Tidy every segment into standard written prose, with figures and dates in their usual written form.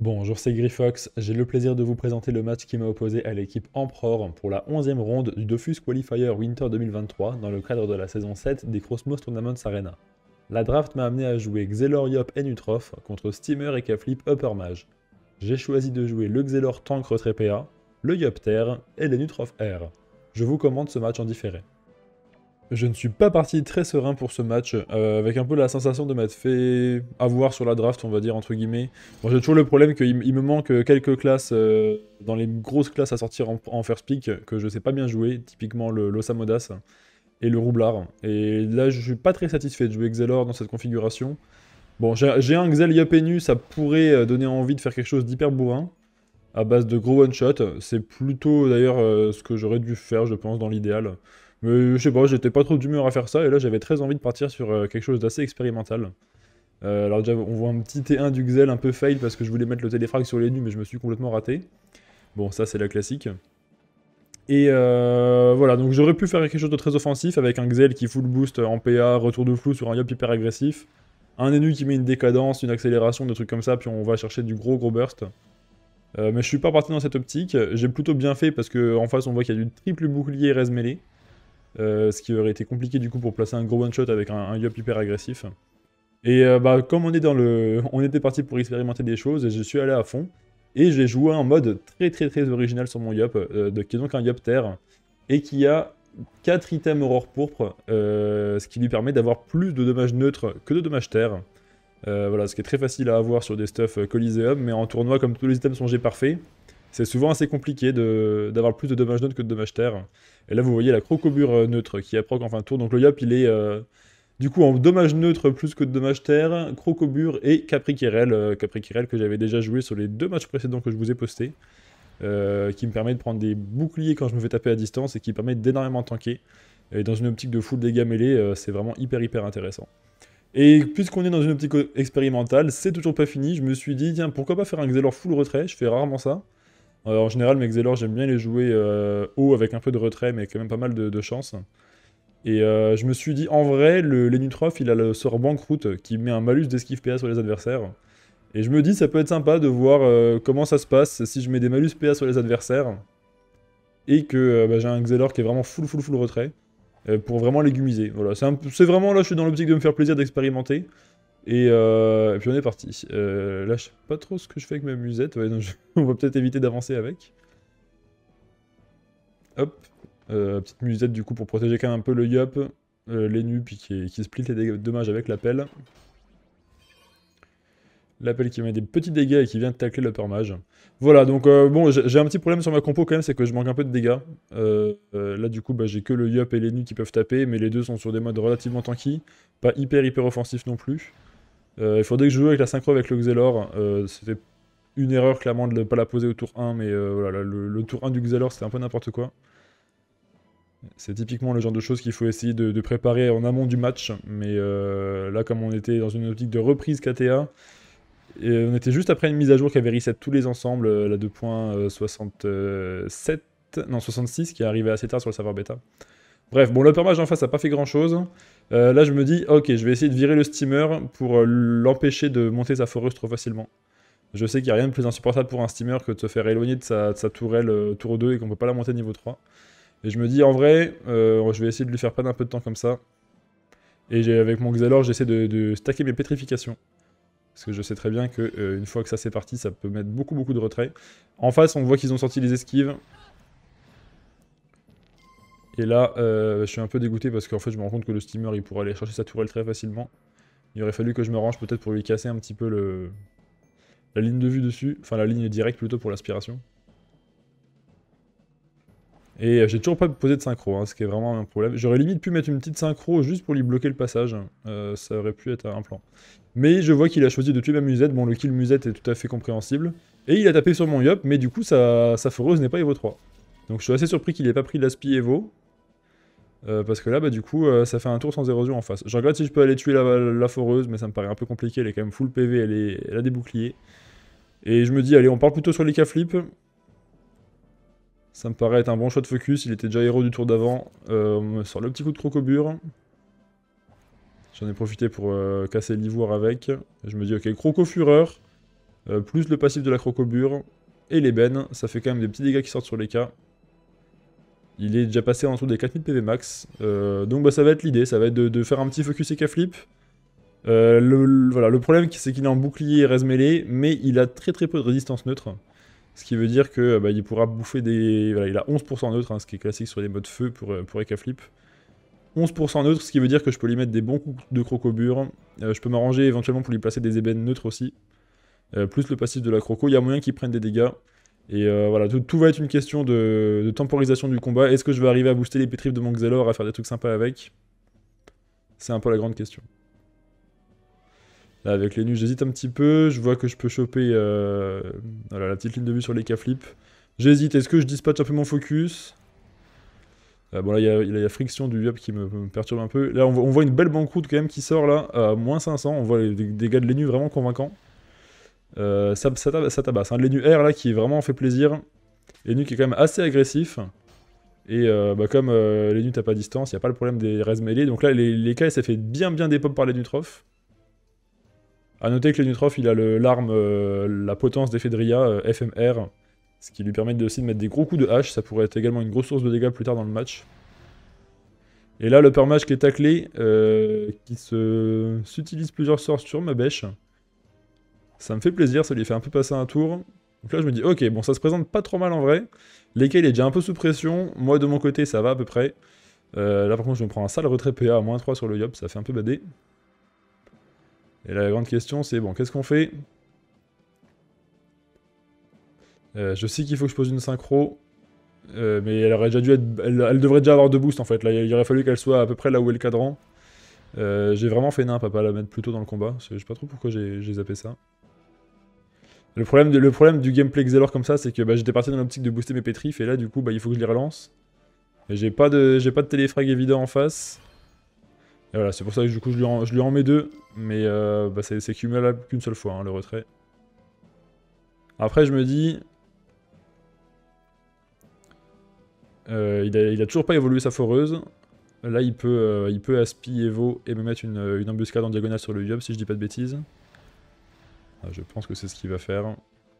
Bonjour, c'est Griffox. J'ai le plaisir de vous présenter le match qui m'a opposé à l'équipe Emperor pour la 11e ronde du Dofus Qualifier Winter 2023 dans le cadre de la saison 7 des Cosmos Tournaments Arena. La draft m'a amené à jouer Xelor Yop et Nutrof contre Steamer et Kaflip Upper Mage. J'ai choisi de jouer le Xelor Tank Retrait PA, le Yop Terre et le Nutrof R. Je vous commande ce match en différé. Je ne suis pas parti très serein pour ce match, avec un peu la sensation de m'être fait avoir sur la draft, on va dire, entre guillemets. Bon, j'ai toujours le problème qu'il me manque quelques classes, dans les grosses classes à sortir en first pick, que je sais pas bien jouer, typiquement le l'Osamodas et le Roublard. Et là, je suis pas très satisfait de jouer Xelor dans cette configuration. Bon, j'ai un Xel Yopenu, ça pourrait donner envie de faire quelque chose d'hyper bourrin, à base de gros one-shot. C'est plutôt d'ailleurs ce que j'aurais dû faire, je pense, dans l'idéal. Mais je sais pas, j'étais pas trop d'humeur à faire ça, et là j'avais très envie de partir sur quelque chose d'assez expérimental. Alors déjà, on voit un petit T1 du Xel un peu fail parce que je voulais mettre le téléfrag sur les nus, mais je me suis complètement raté. Bon, ça c'est la classique. Et voilà, donc j'aurais pu faire quelque chose de très offensif avec un Xel qui full boost en PA, retour de flou sur un Yop hyper agressif. Un ennemi qui met une décadence, une accélération, des trucs comme ça, puis on va chercher du gros burst. Mais je suis pas parti dans cette optique, j'ai plutôt bien fait parce qu'en face on voit qu'il y a du triple bouclier res mêlé. Ce qui aurait été compliqué du coup pour placer un gros one-shot avec un Yop hyper agressif. Et bah, comme on est dans le... on était parti pour expérimenter des choses, je suis allé à fond. Et j'ai joué en mode très original sur mon Yop, qui est donc un Yop Terre, et qui a 4 items Aurore Pourpre, ce qui lui permet d'avoir plus de dommages neutres que de dommages terre. Voilà, ce qui est très facile à avoir sur des stuffs Coliseum, mais en tournoi, comme tous les items sont G parfaits, c'est souvent assez compliqué d'avoir plus de dommages neutres que de dommages terre. Et là, vous voyez la Crocobure neutre qui a proc en fin de tour. Donc le Yop, il est du coup en dommage neutre plus que de dommage terre, Crocobure et Capriquerel. Capriquerel que j'avais déjà joué sur les 2 matchs précédents que je vous ai postés. Qui me permet de prendre des boucliers quand je me fais taper à distance et qui permet d'énormément tanker. Et dans une optique de full dégâts mêlés, c'est vraiment hyper intéressant. Et puisqu'on est dans une optique expérimentale, c'est toujours pas fini, je me suis dit, tiens, pourquoi pas faire un Xelor full retrait, je fais rarement ça. En général, mes Xelor, j'aime bien les jouer haut avec un peu de retrait, mais quand même pas mal de chance. Et je me suis dit, en vrai, l'Enutrof, il a le sort Banqueroute qui met un malus d'esquive PA sur les adversaires. Et je me dis, ça peut être sympa de voir comment ça se passe si je mets des malus PA sur les adversaires et que bah, j'ai un Xelor qui est vraiment full retrait pour vraiment légumiser. Voilà, c'est vraiment là, je suis dans l'optique de me faire plaisir d'expérimenter. Et puis on est parti. Là, je sais pas trop ce que je fais avec ma musette. Ouais, donc on va peut-être éviter d'avancer avec. Hop. Petite musette du coup pour protéger quand même un peu le Yop. Les nus, puis qui split les dommages avec l'appel. L'appel qui met des petits dégâts et qui vient de tacler l'upper mage. Voilà, donc bon, j'ai un petit problème sur ma compo quand même, c'est que je manque un peu de dégâts. Là, du coup, bah, j'ai que le Yop et les nus qui peuvent taper, mais les deux sont sur des modes relativement tanky. Pas hyper offensifs non plus. Il faudrait que je joue avec la synchro avec le Xelor. C'était une erreur clairement de ne pas la poser au tour 1, mais voilà, le tour 1 du Xelor c'était un peu n'importe quoi. C'est typiquement le genre de choses qu'il faut essayer de préparer en amont du match, mais là comme on était dans une optique de reprise KTA, et on était juste après une mise à jour qui avait reset tous les ensembles, la 2.67, non 66, qui est arrivée assez tard sur le serveur bêta. Bref, bon, l'Upper Mage en face a pas fait grand chose. Là, je me dis, ok, je vais essayer de virer le steamer pour l'empêcher de monter sa foreuse trop facilement. Je sais qu'il n'y a rien de plus insupportable pour un steamer que de se faire éloigner de sa tourelle tour 2 et qu'on peut pas la monter niveau 3. Et je me dis, en vrai, je vais essayer de lui faire perdre un peu de temps comme ça. Et avec mon Xelor, j'essaie de stacker mes pétrifications. Parce que je sais très bien que une fois que ça c'est parti, ça peut mettre beaucoup de retrait. En face, on voit qu'ils ont sorti les esquives. Et là, je suis un peu dégoûté parce qu'en fait, je me rends compte que le steamer, il pourrait aller chercher sa tourelle très facilement. Il aurait fallu que je me range peut-être pour lui casser un petit peu la ligne de vue dessus. Enfin, la ligne directe plutôt pour l'aspiration. Et j'ai toujours pas posé de synchro, hein, ce qui est vraiment un problème. J'aurais limite pu mettre une petite synchro juste pour lui bloquer le passage. Ça aurait pu être un plan. Mais je vois qu'il a choisi de tuer ma musette. Bon, le kill musette est tout à fait compréhensible. Et il a tapé sur mon Yop, mais du coup, sa foreuse n'est pas Evo 3. Donc je suis assez surpris qu'il ait pas pris l'aspi Evo. Parce que là, bah, du coup, ça fait un tour sans érosion en face. Je regarde si je peux aller tuer la foreuse, mais ça me paraît un peu compliqué. Elle est quand même full PV, elle a des boucliers. Et je me dis, allez, on part plutôt sur les K-flip. Ça me paraît être un bon choix de focus. Il était déjà héros du tour d'avant. On me sort le petit coup de Crocobure. J'en ai profité pour casser l'ivoire avec. Je me dis, ok, Croco Fureur. plus le passif de la crocobure et l'ébène, ça fait quand même des petits dégâts qui sortent sur les cas. Il est déjà passé en dessous des 4000 PV max, donc bah, ça va être l'idée, ça va être de faire un petit focus EK flip. Voilà, le problème c'est qu'il est en bouclier et res mêlée, mais il a très peu de résistance neutre. Ce qui veut dire que bah, il pourra bouffer des... Voilà, il a 11% neutre, hein, ce qui est classique sur les modes feu pour EK flip. 11% neutre, ce qui veut dire que je peux lui mettre des bons coups de crocobure. Je peux m'arranger éventuellement pour lui placer des ébènes neutres aussi. Plus le passif de la croco, il y a moyen qu'il prenne des dégâts. Et voilà, tout va être une question de temporisation du combat. Est-ce que je vais arriver à booster les pétrifs de mon Xelor, à faire des trucs sympas avec? C'est un peu la grande question. Là, avec les nus, j'hésite un petit peu. Je vois que je peux choper voilà, la petite ligne de vue sur les K-flip. J'hésite. Est-ce que je dispatche un peu mon focus? Bon, là, il y a friction du Yup qui me perturbe un peu. Là, on voit une belle banqueroute quand même qui sort là, à moins 500. On voit les dégâts de l'Enu vraiment convaincants. Ça tabasse. Hein. L'Enu R là qui vraiment fait plaisir. L'Enu qui est quand même assez agressif. Et bah, comme l'Enu tape à distance, il n'y a pas le problème des res mêlés. Donc là, les K, ça fait bien des pop par l'Enu Troph. A noter que l'Enu Troph, il a l'arme, la potence d'effet de Ria, FMR. Ce qui lui permet aussi de mettre des gros coups de hache. Ça pourrait être également une grosse source de dégâts plus tard dans le match. Et là, le permage qui est taclé, qui s'utilise plusieurs sorts sur ma bêche. Ça me fait plaisir, ça lui fait un peu passer un tour. Donc là, je me dis, ok, bon, ça se présente pas trop mal en vrai. L'EK, il est déjà un peu sous pression. Moi, de mon côté, ça va à peu près. Là, par contre, je me prends un sale retrait PA à -3 sur le Yup, ça fait un peu bader. Et là, la grande question, c'est, bon, qu'est-ce qu'on fait? Je sais qu'il faut que je pose une synchro. Mais elle aurait déjà dû être... Elle devrait déjà avoir 2 boosts, en fait. Là, il aurait fallu qu'elle soit à peu près là où est le cadran. J'ai vraiment fait nimp à pas la mettre plus tôt dans le combat. Je sais pas trop pourquoi j'ai zappé ça. Le problème du gameplay Xelor comme ça, c'est que bah, j'étais parti dans l'optique de booster mes pétrifs, et là du coup bah, il faut que je les relance. Et j'ai pas de téléfrag évident en face. Et voilà, c'est pour ça que du coup je lui en mets 2, mais bah, c'est cumulable qu'une seule fois, hein, le retrait. Après je me dis... il a toujours pas évolué sa foreuse. Là il peut aspi Evo et me mettre une embuscade en diagonale sur le Yup si je dis pas de bêtises. Je pense que c'est ce qu'il va faire.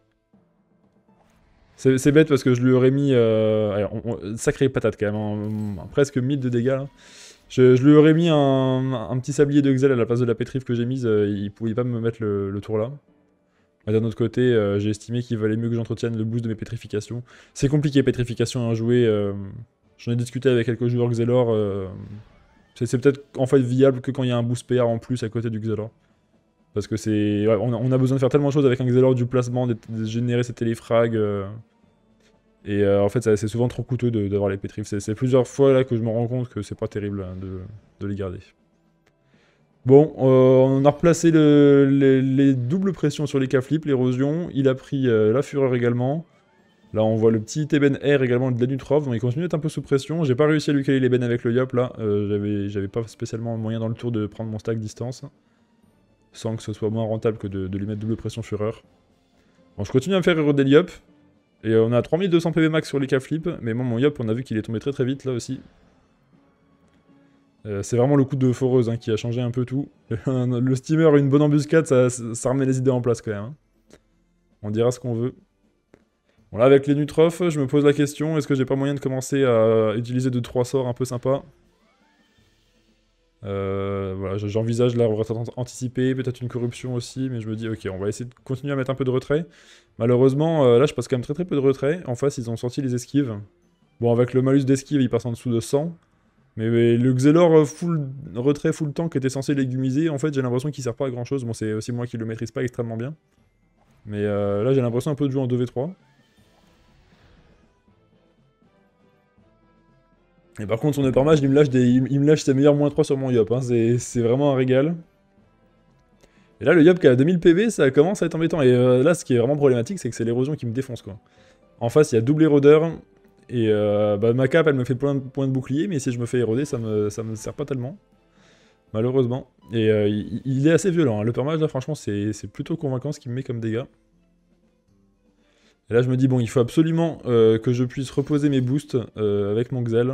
C'est bête parce que je lui aurais mis... sacrée patate quand même, hein, presque 1000 de dégâts là. Je lui aurais mis un petit sablier de Xel à la place de la pétrif que j'ai mise, il pouvait pas me mettre le tour là. D'un autre côté, j'ai estimé qu'il valait mieux que j'entretienne le boost de mes pétrifications. C'est compliqué pétrification à jouer, j'en ai discuté avec quelques joueurs Xelor, c'est peut-être en fait viable que quand il y a un boost PR en plus à côté du Xelor. Parce que c'est... Ouais, on a besoin de faire tellement de choses avec un Xelor, du placement, de générer ses téléfrags. Et en fait, c'est souvent trop coûteux d'avoir les pétrifs. C'est plusieurs fois là que je me rends compte que c'est pas terrible hein, de les garder. Bon, on a replacé les doubles pressions sur les K-flip, l'érosion. Il a pris la fureur également. Là, on voit le petit Eben R également de l'Anutrov. Donc il continue d'être un peu sous pression. J'ai pas réussi à lui caler l'Eben avec le Yup là. J'avais pas spécialement moyen dans le tour de prendre mon stack distance. Sans que ce soit moins rentable que de lui mettre double pression fureur. Bon, je continue à me faire éroder le Yup. Et on a 3200 PV max sur les K-flip, mais bon, mon Yup, on a vu qu'il est tombé très vite là aussi. C'est vraiment le coup de foreuse hein, qui a changé un peu tout. Le steamer, une bonne embuscade, ça remet les idées en place quand même. Hein. On dira ce qu'on veut. Bon là, avec les Nutroph, je me pose la question, est-ce que j'ai pas moyen de commencer à utiliser 2-3 sorts un peu sympas? Voilà, j'envisage la retraite anticipée, peut-être une corruption aussi, mais je me dis, ok, on va essayer de continuer à mettre un peu de retrait. Malheureusement, là, je passe quand même très peu de retrait. En face, ils ont sorti les esquives. Bon, avec le malus d'esquive, il passe en dessous de 100. Mais le Xelor full retrait, full tank était censé légumiser. En fait, j'ai l'impression qu'il sert pas à grand chose. Bon, c'est aussi moi qui le maîtrise pas extrêmement bien. Mais là, j'ai l'impression un peu de jouer en 2v3. Et par contre, son uppermage, il me lâche ses meilleurs -3 sur mon Yup. Hein. C'est vraiment un régal. Et là, le Yup qui a 2000 PV, ça commence à être embêtant. Et là, ce qui est vraiment problématique, c'est que c'est l'érosion qui me défonce, quoi. En face, il y a double érodeur. Et bah, ma cape, elle me fait plein de points de bouclier, mais si je me fais éroder, ça me sert pas tellement. Malheureusement. Et il est assez violent. Hein. Le permage, là, franchement, c'est plutôt convaincant ce qu'il me met comme dégâts. Et là, je me dis, bon, il faut absolument que je puisse reposer mes boosts avec mon Xel.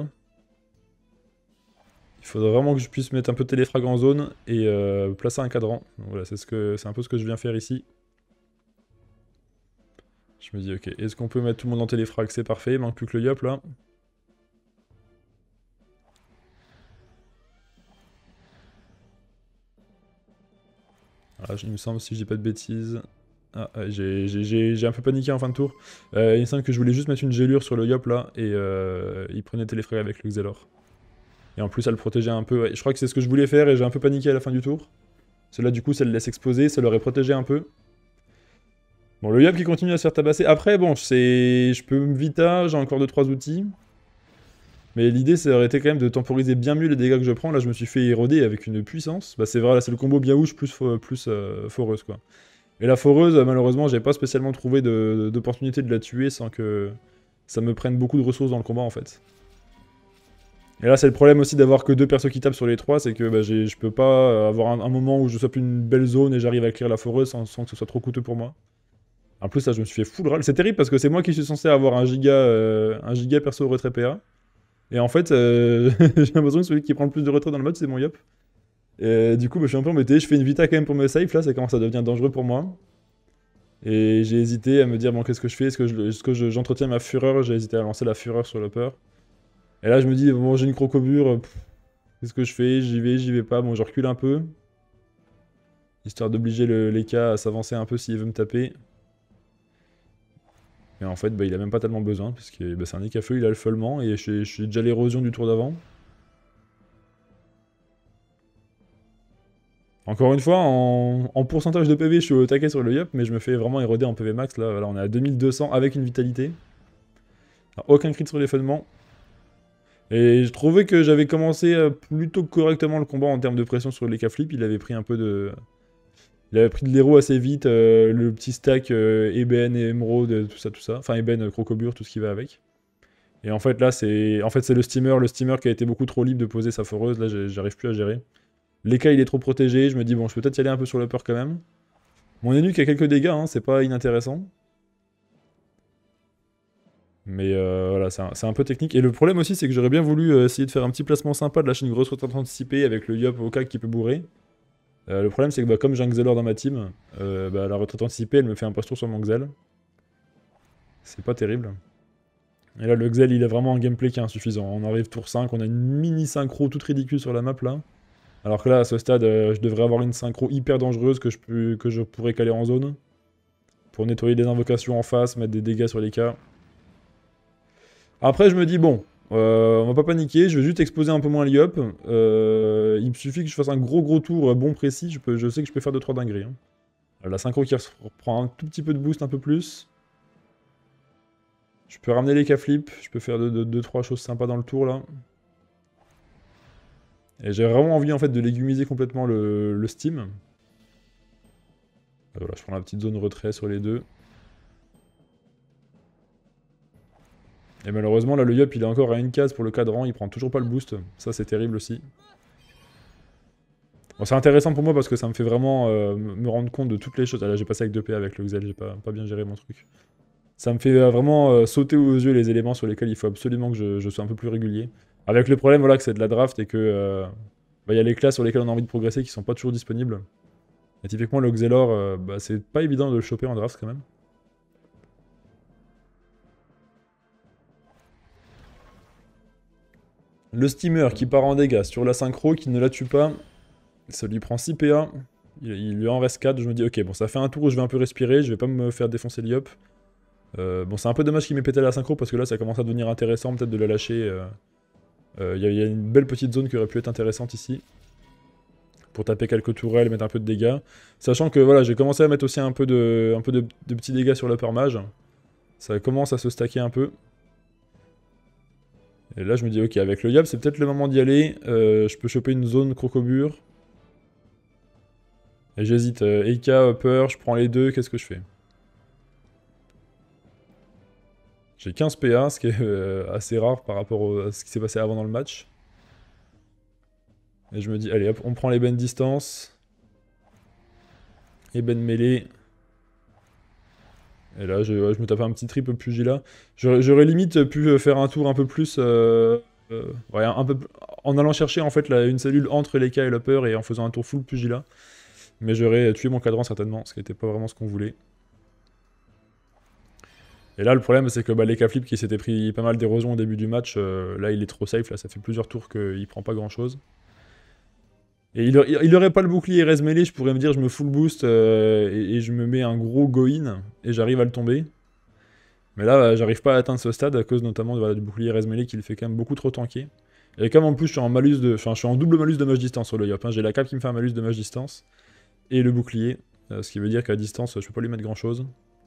Il faudrait vraiment que je puisse mettre un peu de téléfrag en zone et placer un cadran. Donc, voilà, c'est un peu ce que je viens faire ici. Je me dis, ok, est-ce qu'on peut mettre tout le monde en téléfrag? C'est parfait, il manque plus que le Yop là. Voilà, il me semble, si je dis pas de bêtises. Ah, j'ai un peu paniqué en fin de tour. Il me semble que je voulais juste mettre une gélure sur le Yop là, et il prenait téléfrag avec le Xelor. Et en plus, ça le protégeait un peu. Ouais, je crois que c'est ce que je voulais faire, et j'ai un peu paniqué à la fin du tour. Cela du coup, ça le laisse exposer, ça l'aurait protégé un peu. Bon, le Yop qui continue à se faire tabasser. Après, bon, je peux me vita, j'ai encore 2-3 outils. Mais l'idée, ça aurait été quand même de temporiser bien mieux les dégâts que je prends. Là, je me suis fait éroder avec une puissance. Bah, c'est vrai, là, c'est le combo Biaouche plus foreuse, quoi. Et la foreuse, malheureusement, j'ai pas spécialement trouvé d'opportunité de la tuer sans que ça me prenne beaucoup de ressources dans le combat, en fait. Et là, c'est le problème aussi d'avoir que 2 persos qui tapent sur les 3, c'est que bah, je peux pas avoir un moment où je sois plus une belle zone et j'arrive à clear la foreuse sans que ce soit trop coûteux pour moi. En plus, là, je me suis fait full râle. C'est terrible parce que c'est moi qui suis censé avoir un giga perso retrait PA. Et en fait, j'ai l'impression que celui qui prend le plus de retrait dans le mode, c'est mon Yop. Et du coup, bah, je suis un peu embêté. Je fais une vita quand même pour me safe. Là, ça commence à devenir dangereux pour moi. Et j'ai hésité à me dire, bon, qu'est-ce que je fais? Est-ce que j'entretiens ma fureur? J'ai hésité à lancer la fureur sur le peur. Et là, je me dis, bon, j'ai une crocobure. Qu'est-ce que je fais? J'y vais pas. Bon, je recule un peu. Histoire d'obliger l'Eka à s'avancer un peu s'il veut me taper. Et en fait, bah, il a même pas tellement besoin, parce que bah, c'est un Eka feu, il a le feulement, et je suis déjà l'érosion du tour d'avant. Encore une fois, en pourcentage de PV, je suis au taquet sur le Yop, mais je me fais vraiment éroder en PV max. Là, voilà, on est à 2200 avec une vitalité. Alors, aucun crit sur les feulements. Et je trouvais que j'avais commencé plutôt correctement le combat en termes de pression sur les flip. Il avait pris un peu de... Il avait pris de l'héros assez vite, le petit stack Eben et Emerald, tout ça. Enfin, Eben, Crocobure, tout ce qui va avec. Et en fait, là, c'est le steamer qui a été beaucoup trop libre de poser sa foreuse. Là, j'arrive plus à gérer. L'Eka, il est trop protégé. Je me dis, bon, je peux peut-être y aller un peu sur le peur quand même. Mon Enuc a quelques dégâts, hein, c'est pas inintéressant. Mais voilà, c'est un peu technique. Et le problème aussi, c'est que j'aurais bien voulu essayer de faire un petit placement sympa, de lâcher une grosse retraite anticipée avec le Yop Okak qui peut bourrer. Le problème, c'est que bah, comme j'ai un Xelor dans ma team, bah, la retraite anticipée, elle me fait un post-tour sur mon Xel. C'est pas terrible. Et là, le Xel, il a vraiment un gameplay qui est insuffisant. On arrive tour 5, on a une mini synchro toute ridicule sur la map là. Alors que là, à ce stade, je devrais avoir une synchro hyper dangereuse que je pourrais caler en zone. Pour nettoyer des invocations en face, mettre des dégâts sur les cas. Après, je me dis, bon, on va pas paniquer, je vais juste exposer un peu moins l'IOP. Il me suffit que je fasse un gros tour bon précis, je sais que je peux faire 2-3 dingueries. Hein. La synchro qui reprend un tout petit peu de boost, un peu plus. Je peux ramener les K-flip, je peux faire 2-3 choses sympas dans le tour là. Et j'ai vraiment envie en fait de légumiser complètement le Steam. Voilà, je prends la petite zone retrait sur les deux. Et malheureusement là le Yop il est encore à une case pour le cadran, il prend toujours pas le boost. Ça c'est terrible aussi. Bon, c'est intéressant pour moi parce que ça me fait vraiment me rendre compte de toutes les choses. Ah, là j'ai passé avec 2 P avec le Xel, j'ai pas bien géré mon truc. Ça me fait vraiment sauter aux yeux les éléments sur lesquels il faut absolument que je sois un peu plus régulier. Avec le problème voilà, que c'est de la draft et que bah, y a les classes sur lesquelles on a envie de progresser qui sont pas toujours disponibles. Et typiquement le Xelor, bah, c'est pas évident de le choper en draft quand même. Le steamer qui part en dégâts sur la synchro, qui ne la tue pas, ça lui prend 6 PA. Il lui en reste 4, je me dis ok bon ça fait un tour où je vais un peu respirer, je vais pas me faire défoncer l'IOP. Bon c'est un peu dommage qu'il m'ait pété la synchro parce que là ça commence à devenir intéressant peut-être de la lâcher. Il y a une belle petite zone qui aurait pu être intéressante ici. Pour taper quelques tourelles, mettre un peu de dégâts. Sachant que voilà, j'ai commencé à mettre aussi un peu de petits dégâts sur l'upper mage. Ça commence à se stacker un peu. Et là je me dis ok avec le Yab c'est peut-être le moment d'y aller. Je peux choper une zone crocobure. Et j'hésite, Eika, Upper, je prends les deux, qu'est-ce que je fais? J'ai 15 PA, ce qui est assez rare par rapport à ce qui s'est passé avant dans le match. Et je me dis, allez hop, on prend les bennes distance. Et ben mêlée. Et là, je me tape un petit triple pugilat. J'aurais limite pu faire un tour un peu plus... ouais, en allant chercher en fait une cellule entre l'Eka et l'Upper et en faisant un tour full pugilat. Mais j'aurais tué mon cadran certainement, ce qui n'était pas vraiment ce qu'on voulait. Et là, le problème, c'est que bah, les K-Flip qui s'étaient pris pas mal d'érosion au début du match, là, il est trop safe. Là, ça fait plusieurs tours qu'il prend pas grand-chose. Et il aurait pas le bouclier Res Melee, je pourrais me dire, je me full boost et je me mets un gros go-in et j'arrive à le tomber. Mais là, j'arrive pas à atteindre ce stade à cause notamment voilà, du bouclier Res Melee qui le fait quand même beaucoup trop tanker. Et comme en plus, je suis en malus de, enfin, je suis en double malus de mage distance sur le Yop. Hein. J'ai la cape qui me fait un malus de mage distance et le bouclier. Ce qui veut dire qu'à distance, je peux pas lui mettre grand chose.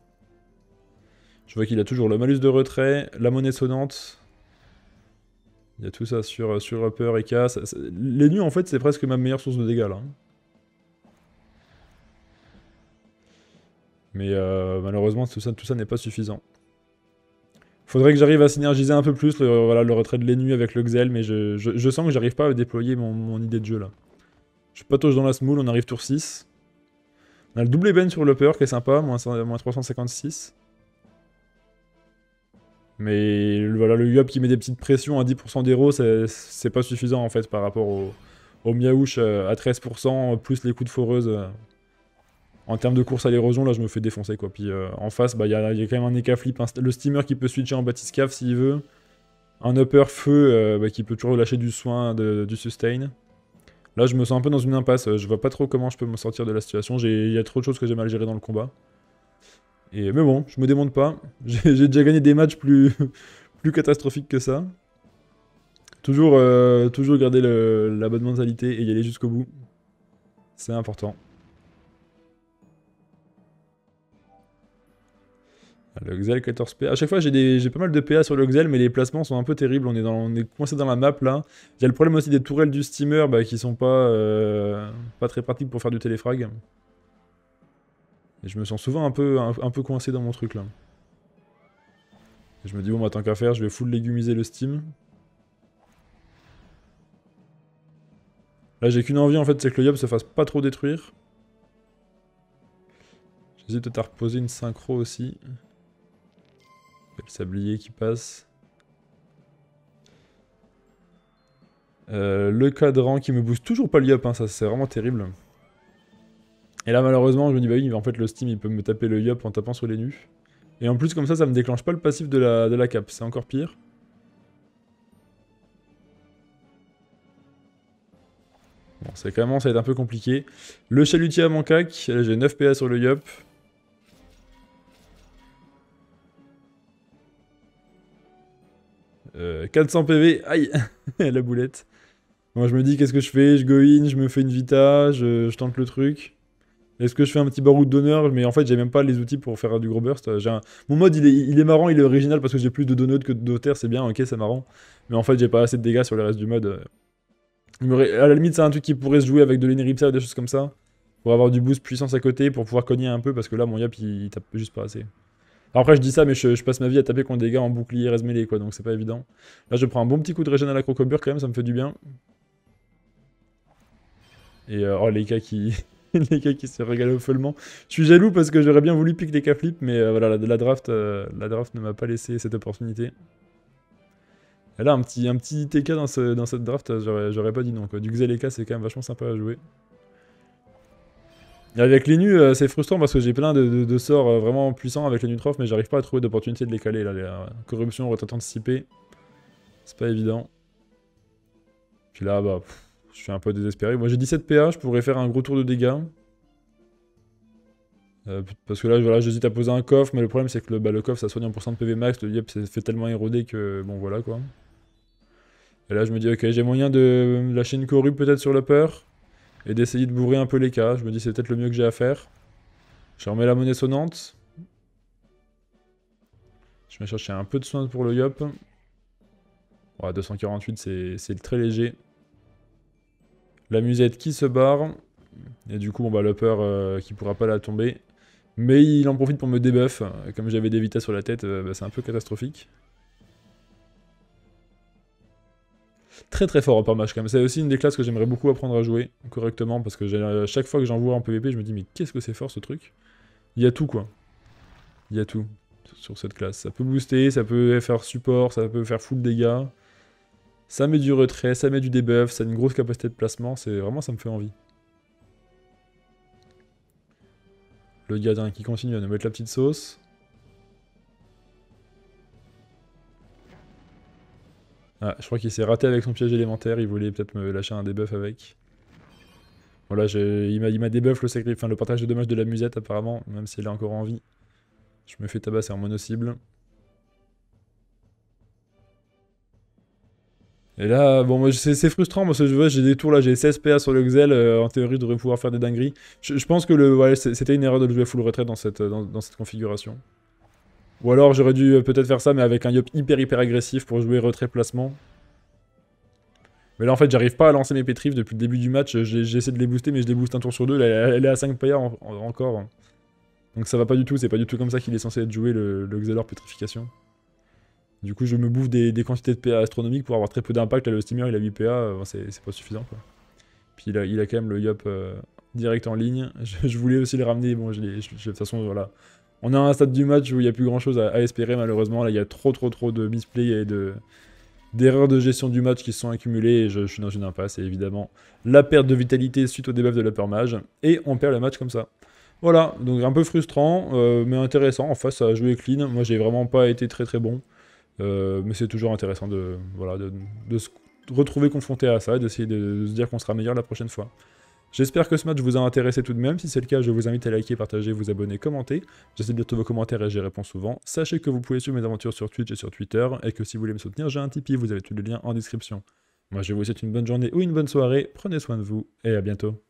Je vois qu'il a toujours le malus de retrait, la monnaie sonnante. Il y a tout ça sur Upper et K. Les nus, en fait, c'est presque ma meilleure source de dégâts, là. Mais malheureusement, tout ça n'est pas suffisant. Faudrait que j'arrive à synergiser un peu plus voilà, le retrait de l'ennemi avec le Xel, mais je sens que j'arrive pas à déployer mon idée de jeu, là. Je patauge dans la smoule, on arrive tour 6. On a le double ébène sur l'Upper qui est sympa, moins 356. Mais voilà, le Yop qui met des petites pressions à 10% d'héros, c'est pas suffisant en fait par rapport au Miaouche à 13%, plus les coups de foreuse. En termes de course à l'érosion, là je me fais défoncer quoi. Puis en face, bah, y a quand même un Eka Flip, le steamer qui peut switcher en Batiscaf s'il veut. Un upper feu bah, qui peut toujours lâcher du soin, du sustain. Là je me sens un peu dans une impasse, je vois pas trop comment je peux me sortir de la situation. Il y a trop de choses que j'ai mal gérées dans le combat. Mais bon, je me démonte pas. J'ai déjà gagné des matchs plus, plus catastrophiques que ça. Toujours garder la bonne mentalité et y aller jusqu'au bout. C'est important. Le Xel 14 PA. À chaque fois, j'ai pas mal de PA sur le Xel, mais les placements sont un peu terribles. On est coincé dans la map là. Il y a le problème aussi des tourelles du steamer bah, qui sont pas très pratiques pour faire du téléfrag. Et je me sens souvent un peu coincé dans mon truc là. Et je me dis, bon, bah, tant qu'à faire, je vais full légumiser le steam. Là, j'ai qu'une envie en fait, c'est que le Yop se fasse pas trop détruire. J'hésite peut-être à reposer une synchro aussi. Le sablier qui passe. Le cadran qui me booste toujours pas le Yop, hein, ça c'est vraiment terrible. Et là malheureusement je me dis bah oui, en fait le Steam il peut me taper le Yop en tapant sur les nus. Et en plus comme ça me déclenche pas le passif de la cape, c'est encore pire. Bon, ça va être un peu compliqué. Le chalutier à mon cac, là j'ai 9 PA sur le Yop. « 400 PV, aïe, la boulette. Moi je me dis qu'est-ce que je fais, je go in, je me fais une vita, je tente le truc. Est-ce que je fais un petit baroud d'honneur? Mais en fait j'ai même pas les outils pour faire du gros burst. Mon mode il est marrant, il est original parce que j'ai plus de donut que de doter, c'est bien, ok c'est marrant. Mais en fait j'ai pas assez de dégâts sur le reste du mode. À la limite c'est un truc qui pourrait se jouer avec de l'Enripsa ou des choses comme ça. Pour avoir du boost puissance à côté, pour pouvoir cogner un peu parce que là mon Yap il tape juste pas assez. Alors après je dis ça mais je passe ma vie à taper contre des gars en bouclier res mêlé quoi donc c'est pas évident. Là je prends un bon petit coup de régène à la crocobure quand même, ça me fait du bien. Et oh les cas qui... les cas qui se régalent follement. Je suis jaloux parce que j'aurais bien voulu piquer les K-flip mais voilà la draft ne m'a pas laissé cette opportunité. Et là un petit TK dans cette draft j'aurais pas dit non quoi. Du Xeleka c'est quand même vachement sympa à jouer. Et avec les nus, c'est frustrant parce que j'ai plein de sorts vraiment puissants avec les Nutrof, mais j'arrive pas à trouver d'opportunité de les caler. Là, corruption, retraite anticipée, c'est pas évident. Puis là, bah, je suis un peu désespéré. Moi j'ai 17 PA, je pourrais faire un gros tour de dégâts. Parce que là, voilà, j'hésite à poser un coffre, mais le problème c'est que le coffre ça soigne en % de PV max, le Yep s'est fait tellement érodé que bon voilà quoi. Et là je me dis ok, j'ai moyen de lâcher une corrupte peut-être sur le peur. Et d'essayer de bourrer un peu les cas. Je me dis c'est peut-être le mieux que j'ai à faire. Je remets la monnaie sonnante. Je vais chercher un peu de soin pour le Yop. Ouais, 248 c'est très léger. La musette qui se barre. Et du coup, bon, bah, l'upper qui pourra pas la tomber. Mais il en profite pour me debuff. Comme j'avais des vitesses sur la tête, bah, c'est un peu catastrophique. Très très fort Upper Mage quand même. C'est aussi une des classes que j'aimerais beaucoup apprendre à jouer correctement. Parce que chaque fois que j'en vois en PvP, je me dis mais qu'est-ce que c'est fort ce truc. Il y a tout quoi. Il y a tout sur cette classe. Ça peut booster, ça peut faire support, ça peut faire full dégâts. Ça met du retrait, ça met du debuff, ça a une grosse capacité de placement. Vraiment, ça me fait envie. Le gardien qui continue à nous mettre la petite sauce. Ah, je crois qu'il s'est raté avec son piège élémentaire, il voulait peut-être me lâcher un debuff avec. Voilà, il m'a debuff le partage de dommages de la musette apparemment, même si elle est encore en vie. Je me fais tabasser en mono-cible. Et là, bon, moi, c'est frustrant parce que je vois, j'ai des tours là, j'ai 16 PA sur le Xel, en théorie, je devrais pouvoir faire des dingueries. Je pense que ouais, c'était une erreur de le jouer full retrait dans cette configuration. Ou alors j'aurais dû peut-être faire ça, mais avec un Yop hyper agressif pour jouer retrait placement. Mais là, en fait, j'arrive pas à lancer mes pétrifs depuis le début du match. J'essaie de les booster, mais je les booste un tour sur deux. Là, elle est à 5 PA encore. Donc ça va pas du tout, c'est pas du tout comme ça qu'il est censé être joué le Xelor pétrification. Du coup, je me bouffe des quantités de PA astronomiques pour avoir très peu d'impact. Là, le steamer, il a 8 PA, c'est pas suffisant, quoi. Puis il a quand même le Yop direct en ligne. Je voulais aussi le ramener, bon, de toute façon, voilà. On est à un stade du match où il n'y a plus grand chose à espérer, malheureusement. Là, il y a trop de misplay et d'erreurs de gestion du match qui se sont accumulées, et je suis dans une impasse, et évidemment, la perte de vitalité suite au debuff de l'Upper Mage, et on perd le match comme ça. Voilà, donc un peu frustrant, mais intéressant. En face, ça a joué clean. Moi, j'ai vraiment pas été très bon. Mais c'est toujours intéressant voilà, de se retrouver confronté à ça, d'essayer de se dire qu'on sera meilleur la prochaine fois. J'espère que ce match vous a intéressé tout de même. Si c'est le cas, je vous invite à liker, partager, vous abonner, commenter. J'essaie de lire tous vos commentaires et j'y réponds souvent. Sachez que vous pouvez suivre mes aventures sur Twitch et sur Twitter, et que si vous voulez me soutenir, j'ai un Tipeee, vous avez tous les liens en description. Moi, je vous souhaite une bonne journée ou une bonne soirée, prenez soin de vous, et à bientôt.